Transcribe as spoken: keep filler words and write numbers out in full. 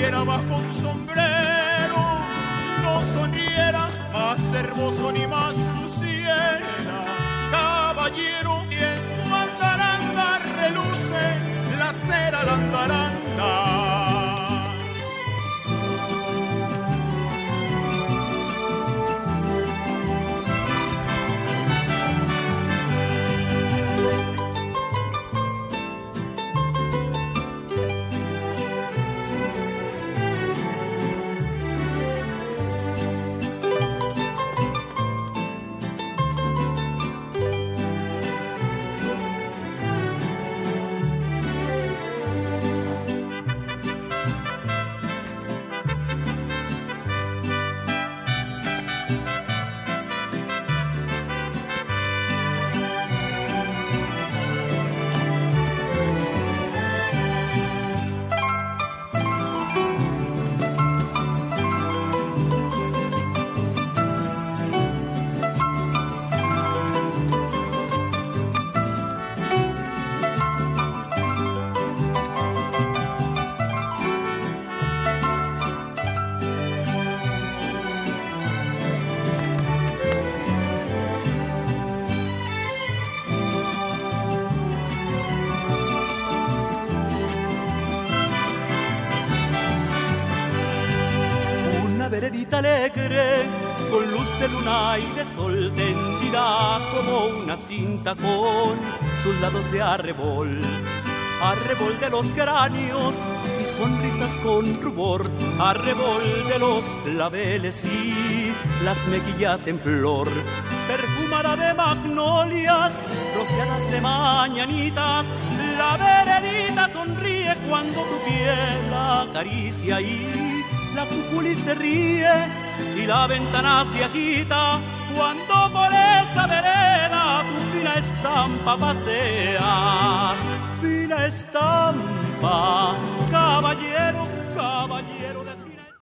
viera bajo un sombrero, no sonriera más hermoso ni más luciera. Caballero, y en tu andaranda reluce la cera la andaranda. Veredita alegre, con luz de luna y de sol, tendida como una cinta con sus lados de arrebol. Arrebol de los geranios y sonrisas con rubor, arrebol de los claveles y las mejillas en flor. Perfumada de magnolias, rociadas de mañanitas, la veredita sonríe cuando tu piel la acaricia y la cúpula se ríe y la ventana se agita cuando por esa vereda tu fina estampa pasea. Fina estampa, caballero,